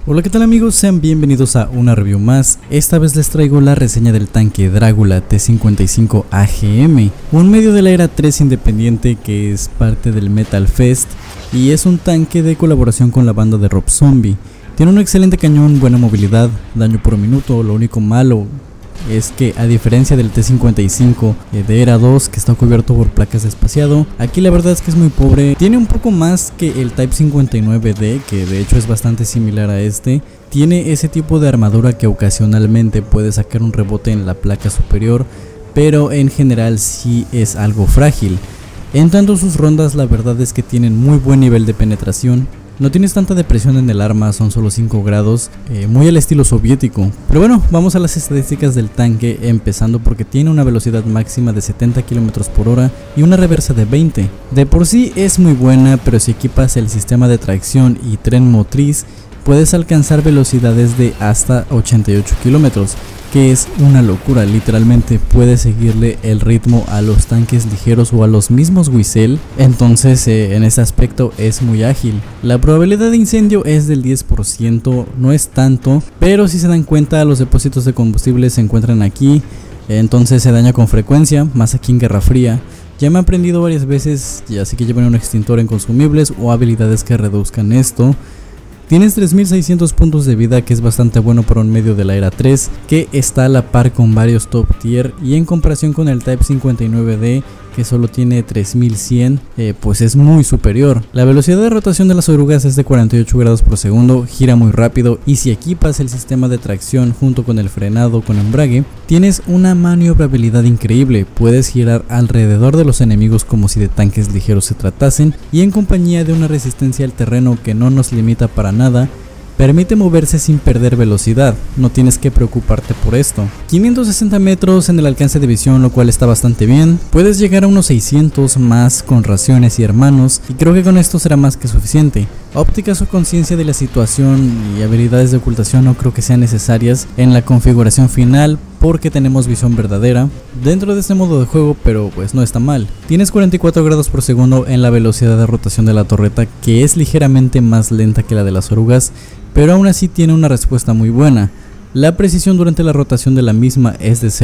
Hola, ¿qué tal amigos? Sean bienvenidos a una review más. Esta vez les traigo la reseña del tanque Drácula T55 AGM, un medio de la era 3 independiente que es parte del Metal Fest y es un tanque de colaboración con la banda de Rob Zombie. Tiene un excelente cañón, buena movilidad, daño por minuto. Lo único malo es que, a diferencia del T55 de Era 2, que está cubierto por placas de espaciado, aquí la verdad es que es muy pobre. Tiene un poco más que el Type 59D, que de hecho es bastante similar a este. Tiene ese tipo de armadura que ocasionalmente puede sacar un rebote en la placa superior, pero en general sí es algo frágil. En tanto, sus rondas la verdad es que tienen muy buen nivel de penetración. No tienes tanta depresión en el arma, son solo 5 grados, muy al estilo soviético. Pero bueno, vamos a las estadísticas del tanque, empezando porque tiene una velocidad máxima de 70 km por hora y una reversa de 20. De por sí es muy buena, pero si equipas el sistema de tracción y tren motriz, puedes alcanzar velocidades de hasta 88 km, que es una locura. Literalmente puedes seguirle el ritmo a los tanques ligeros o a los mismos Wisel. Entonces en ese aspecto es muy ágil. La probabilidad de incendio es del 10%, no es tanto, pero si se dan cuenta, los depósitos de combustible se encuentran aquí, entonces se daña con frecuencia, más aquí en Guerra Fría. Ya me he aprendido varias veces, así que lleven un extintor en consumibles o habilidades que reduzcan esto. Tienes 3600 puntos de vida, que es bastante bueno para un medio de la era 3, que está a la par con varios top tier, y en comparación con el Type 59D, que solo tiene 3100, pues es muy superior. La velocidad de rotación de las orugas es de 48 grados por segundo, gira muy rápido, y si equipas el sistema de tracción junto con el frenado con embrague, tienes una maniobrabilidad increíble. Puedes girar alrededor de los enemigos como si de tanques ligeros se tratasen, y en compañía de una resistencia al terreno que no nos limita para nada, permite moverse sin perder velocidad. No tienes que preocuparte por esto. 560 metros en el alcance de visión, lo cual está bastante bien. Puedes llegar a unos 600 más con raciones y hermanos, y creo que con esto será más que suficiente. Ópticas o conciencia de la situación y habilidades de ocultación no creo que sean necesarias en la configuración final, porque tenemos visión verdadera dentro de este modo de juego, pero pues no está mal. Tienes 44 grados por segundo en la velocidad de rotación de la torreta, que es ligeramente más lenta que la de las orugas, pero aún así tiene una respuesta muy buena. La precisión durante la rotación de la misma es de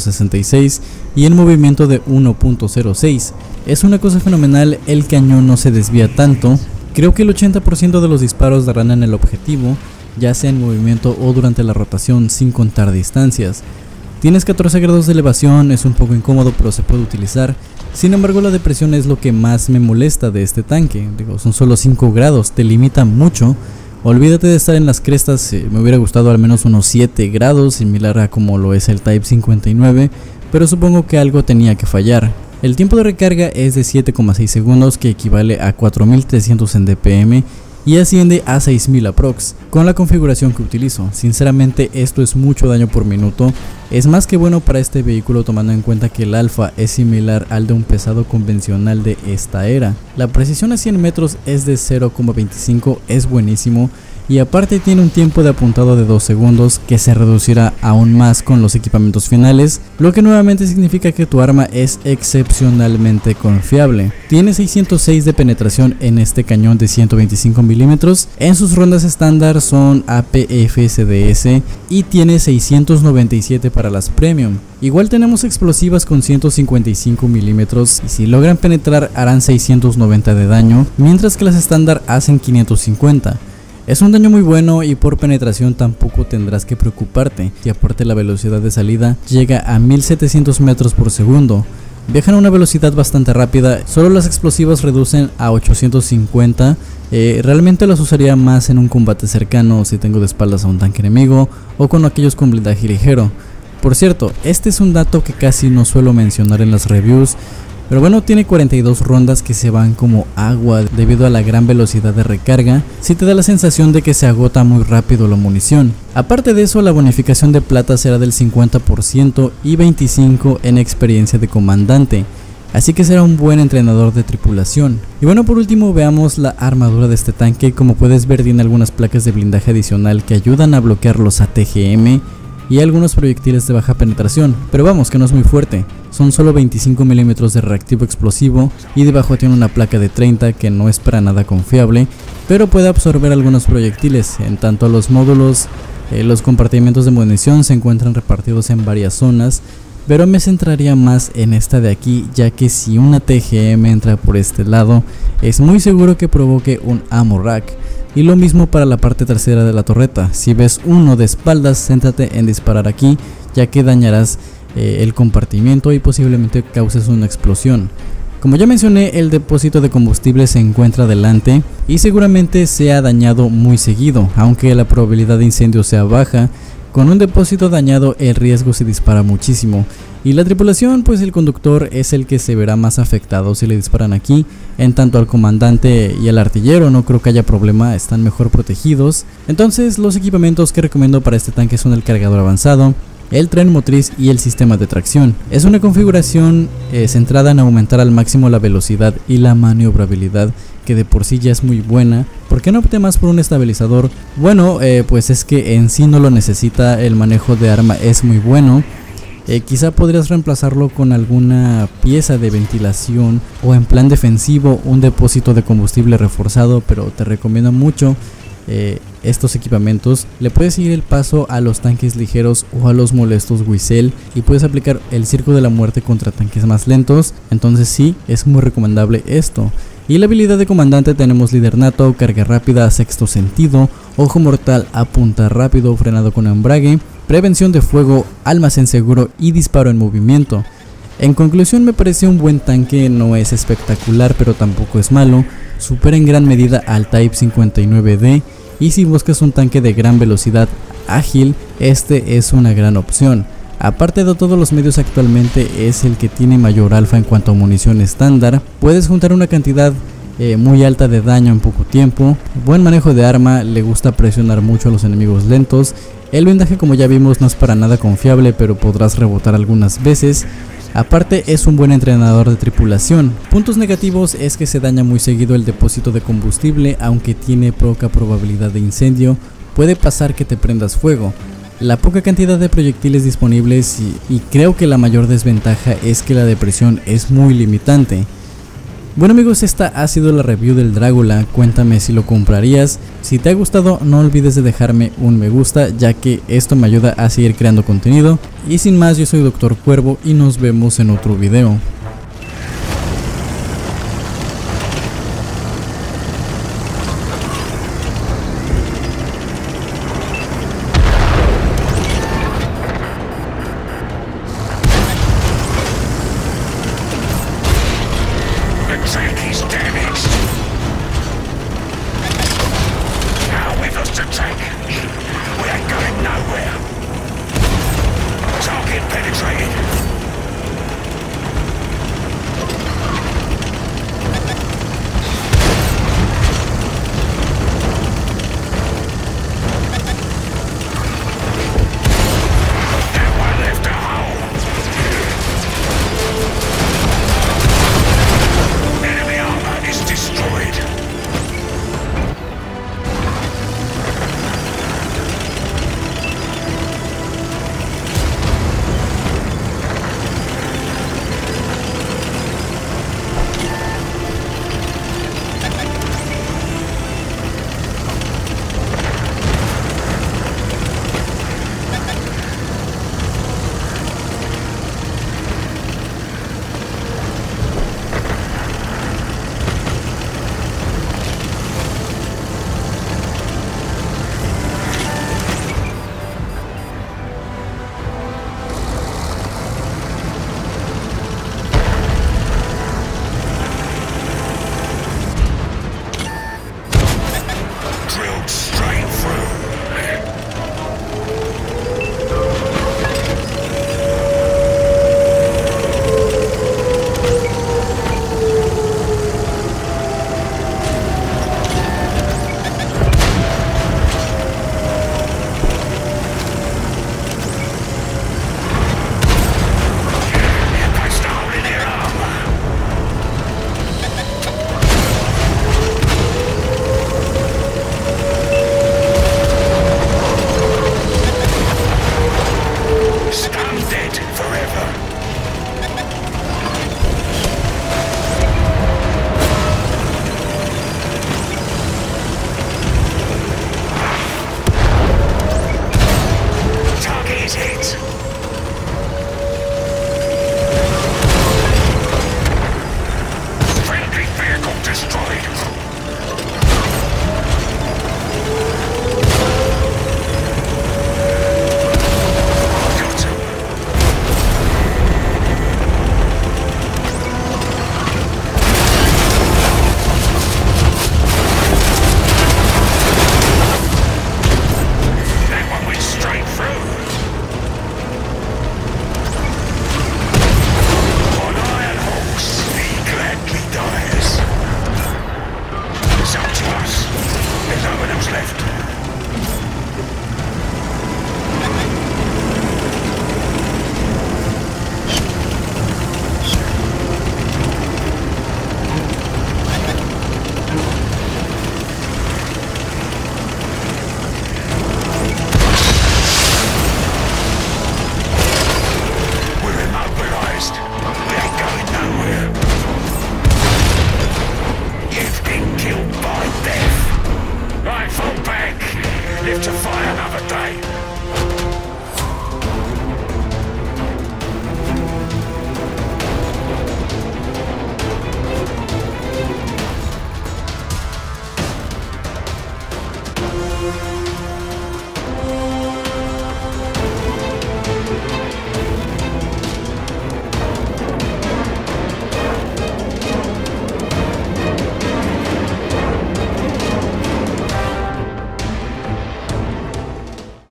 0.66 y el movimiento de 1.06. Es una cosa fenomenal, el cañón no se desvía tanto. Creo que el 80% de los disparos darán en el objetivo, ya sea en movimiento o durante la rotación, sin contar distancias. Tienes 14 grados de elevación, es un poco incómodo pero se puede utilizar. Sin embargo, la depresión es lo que más me molesta de este tanque. Son solo 5 grados, te limita mucho. Olvídate de estar en las crestas, me hubiera gustado al menos unos 7 grados, similar a como lo es el Type 59, pero supongo que algo tenía que fallar. El tiempo de recarga es de 7,6 segundos, que equivale a 4300 en DPM y asciende a 6000 aprox con la configuración que utilizo. Sinceramente, esto es mucho daño por minuto. Es más que bueno para este vehículo, tomando en cuenta que el alfa es similar al de un pesado convencional de esta era. La precisión a 100 metros es de 0,25, es buenísimo, y aparte tiene un tiempo de apuntado de 2 segundos que se reducirá aún más con los equipamientos finales, lo que nuevamente significa que tu arma es excepcionalmente confiable. Tiene 606 de penetración en este cañón de 125 milímetros, en sus rondas estándar son APFSDS, y tiene 697 para las premium. Igual tenemos explosivas con 155 milímetros, y si logran penetrar harán 690 de daño, mientras que las estándar hacen 550. Es un daño muy bueno, y por penetración tampoco tendrás que preocuparte, y aparte la velocidad de salida llega a 1700 metros por segundo. Viajan a una velocidad bastante rápida, solo las explosivas reducen a 850. Realmente las usaría más en un combate cercano, si tengo de espaldas a un tanque enemigo o con aquellos con blindaje ligero. Por cierto, este es un dato que casi no suelo mencionar en las reviews, pero bueno, tiene 42 rondas que se van como agua debido a la gran velocidad de recarga. Sí te da la sensación de que se agota muy rápido la munición. Aparte de eso, la bonificación de plata será del 50% y 25% en experiencia de comandante, así que será un buen entrenador de tripulación. Y bueno, por último veamos la armadura de este tanque. Como puedes ver, tiene algunas placas de blindaje adicional que ayudan a bloquear los ATGM y algunos proyectiles de baja penetración, pero vamos, que no es muy fuerte. son solo 25 milímetros de reactivo explosivo y debajo tiene una placa de 30 que no es para nada confiable, pero puede absorber algunos proyectiles. En tanto los módulos, los compartimentos de munición se encuentran repartidos en varias zonas, pero me centraría más en esta de aquí, ya que si una TGM entra por este lado es muy seguro que provoque un ammo rack. Y lo mismo para la parte trasera de la torreta. Si ves uno de espaldas, céntrate en disparar aquí, ya que dañarás el compartimiento y posiblemente causes una explosión. Como ya mencioné, el depósito de combustible se encuentra delante y seguramente se ha dañado muy seguido, aunque la probabilidad de incendio sea baja. Con un depósito dañado el riesgo se dispara muchísimo, y la tripulación, pues el conductor es el que se verá más afectado si le disparan aquí. En tanto al comandante y al artillero no creo que haya problema, están mejor protegidos. Entonces los equipamientos que recomiendo para este tanque son el cargador avanzado, el tren motriz y el sistema de tracción. Es una configuración centrada en aumentar al máximo la velocidad y la maniobrabilidad, que de por sí ya es muy buena. ¿Por qué no opté más por un estabilizador? Bueno, pues es que en sí no lo necesita, el manejo de arma es muy bueno. Quizá podrías reemplazarlo con alguna pieza de ventilación o en plan defensivo un depósito de combustible reforzado, pero te recomiendo mucho estos equipamientos. Le puedes seguir el paso a los tanques ligeros o a los molestos Wisel y puedes aplicar el circo de la muerte contra tanques más lentos. Entonces sí, es muy recomendable esto. Y la habilidad de comandante tenemos líder nato, carga rápida, sexto sentido, ojo mortal, apunta rápido, frenado con embrague, prevención de fuego, almacén seguro y disparo en movimiento. En conclusión, me parece un buen tanque, no es espectacular pero tampoco es malo, supera en gran medida al Type 59D, y si buscas un tanque de gran velocidad ágil, este es una gran opción. Aparte de todos los medios, actualmente es el que tiene mayor alfa en cuanto a munición estándar. Puedes juntar una cantidad muy alta de daño en poco tiempo, buen manejo de arma, le gusta presionar mucho a los enemigos lentos. El blindaje, como ya vimos, no es para nada confiable, pero podrás rebotar algunas veces. Aparte es un buen entrenador de tripulación. Puntos negativos es que se daña muy seguido el depósito de combustible, aunque tiene poca probabilidad de incendio, puede pasar que te prendas fuego. La poca cantidad de proyectiles disponibles y creo que la mayor desventaja es que la depresión es muy limitante. Bueno amigos, esta ha sido la review del Dragula, cuéntame si lo comprarías. Si te ha gustado no olvides de dejarme un me gusta, ya que esto me ayuda a seguir creando contenido. Y sin más, yo soy Dr. Cuervo y nos vemos en otro video.